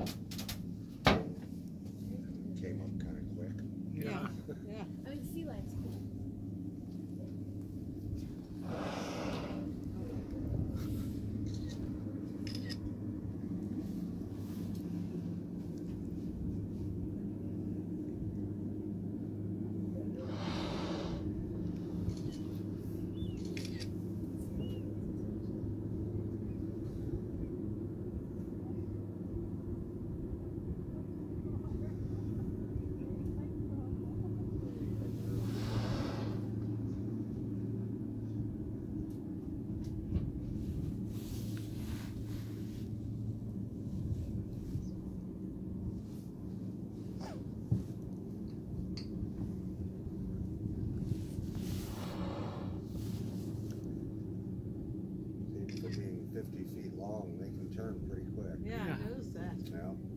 Came up kind of quick. Yeah. Yeah. I mean, sea lion's cool. For being 50 feet long, they can turn pretty quick. Yeah, I noticed that. Yeah.